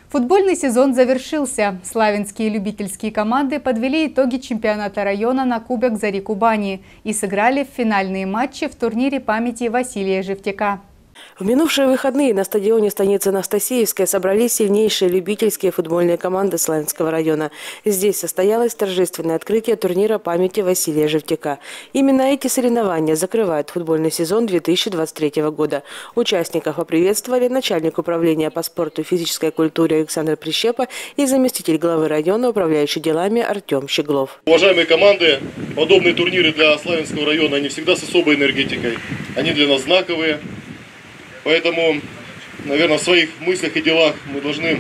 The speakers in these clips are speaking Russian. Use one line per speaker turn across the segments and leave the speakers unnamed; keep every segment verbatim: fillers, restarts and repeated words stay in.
Футбольный сезон завершился. Славянские любительские команды подвели итоги чемпионата района на Кубок Зари Кубани и сыграли в финальные матчи в турнире памяти Василия Живтяка.
В минувшие выходные на стадионе станицы Анастасиевской собрались сильнейшие любительские футбольные команды Славянского района. Здесь состоялось торжественное открытие турнира памяти Василия Живтяка. Именно эти соревнования закрывают футбольный сезон две тысячи двадцать третьего года. Участников поприветствовали начальник управления по спорту и физической культуре Александр Прищепа и заместитель главы района, управляющий делами Артем Щеглов.
Уважаемые команды, подобные турниры для Славянского района, они всегда с особой энергетикой. Они для нас знаковые. Поэтому, наверное, в своих мыслях и делах мы должны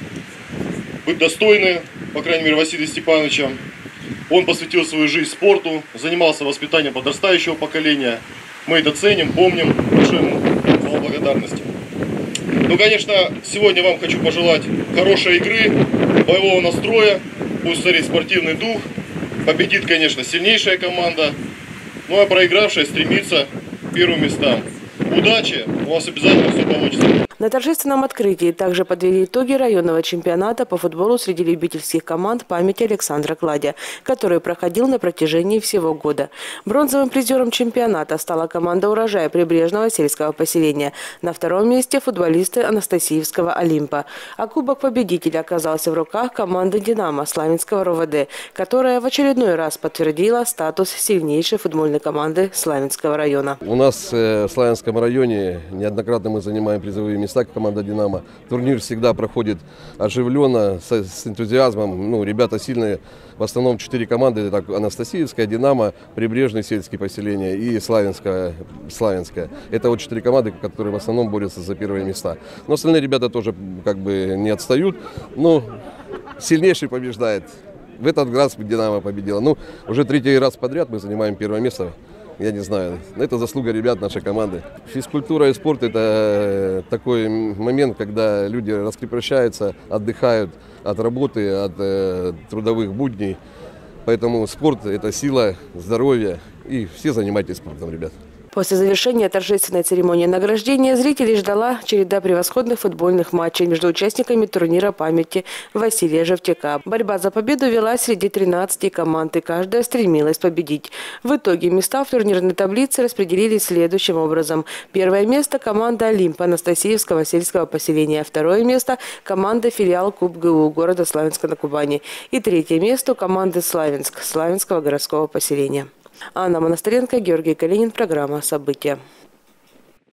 быть достойны, по крайней мере, Василия Степановича. Он посвятил свою жизнь спорту, занимался воспитанием подрастающего поколения. Мы это ценим, помним, большой ему слова благодарности. Ну, конечно, сегодня вам хочу пожелать хорошей игры, боевого настроя, пусть царит спортивный дух. Победит, конечно, сильнейшая команда, ну а проигравшая стремится к первым местам. Удачи! У вас обязательно все получится.
На торжественном открытии также подвели итоги районного чемпионата по футболу среди любительских команд памяти Александра Кладя, который проходил на протяжении всего года. Бронзовым призером чемпионата стала команда урожая прибрежного сельского поселения. На втором месте футболисты Анастасиевского Олимпа. А кубок победителя оказался в руках команды «Динамо» Славянского РОВД, которая в очередной раз подтвердила статус сильнейшей футбольной команды Славянского района.
У нас в Славянском районе неоднократно мы занимаем призовые места. Так, команда «Динамо». Турнир всегда проходит оживленно, с, с энтузиазмом. Ну, ребята сильные. В основном четыре команды. Это Анастасиевская, «Динамо», Прибрежные сельские поселения и Славянская. Славянская. Это вот четыре команды, которые в основном борются за первые места. Но остальные ребята тоже как бы не отстают. Но сильнейший побеждает. В этот раз «Динамо» победила. Ну, уже третий раз подряд мы занимаем первое место. Я не знаю, это заслуга ребят нашей команды. Физкультура и спорт – это такой момент, когда люди раскрепощаются, отдыхают от работы, от э, трудовых будней. Поэтому спорт – это сила, здоровье, и все занимайтесь спортом, ребят.
После завершения торжественной церемонии награждения зрителей ждала череда превосходных футбольных матчей между участниками турнира памяти Василия Живтяка. Борьба за победу велась среди тринадцати команд, и каждая стремилась победить. В итоге места в турнирной таблице распределились следующим образом. Первое место – команда «Олимп» Анастасиевского сельского поселения. Второе место – команда филиал КубГУ города Славянска на Кубани. И третье место – команды «Славянск» Славянского городского поселения. Анна Монастыренко, Георгий Калинин. Программа «События».